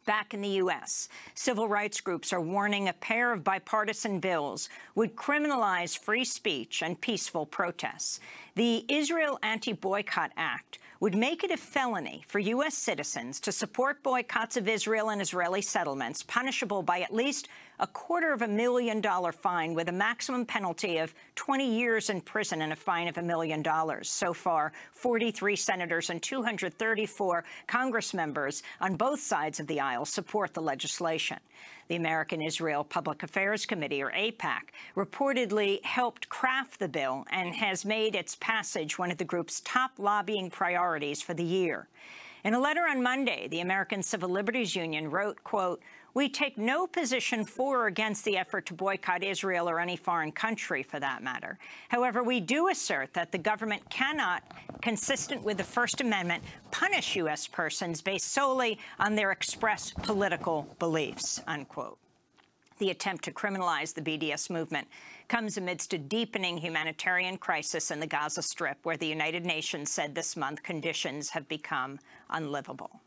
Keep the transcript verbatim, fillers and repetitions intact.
Back in the U S, civil rights groups are warning a pair of bipartisan bills would criminalize free speech and peaceful protests. The Israel Anti-Boycott Act would make it a felony for U S citizens to support boycotts of Israel and Israeli settlements, punishable by at least a quarter of a million dollar fine with a maximum penalty of twenty years in prison and a fine of a million dollars. So far, forty-three senators and two hundred thirty-four Congress members on both sides of the aisle support the legislation. The American Israel Public Affairs Committee, or AIPAC, reportedly helped craft the bill and has made its passage one of the group's top lobbying priorities for the year. In a letter on Monday, the American Civil Liberties Union wrote, quote, "We take no position for or against the effort to boycott Israel or any foreign country, for that matter. However, we do assert that the government cannot, consistent with the First Amendment, punish U S persons based solely on their express political beliefs," unquote. The attempt to criminalize the B D S movement comes amidst a deepening humanitarian crisis in the Gaza Strip, where the United Nations said this month conditions have become unlivable.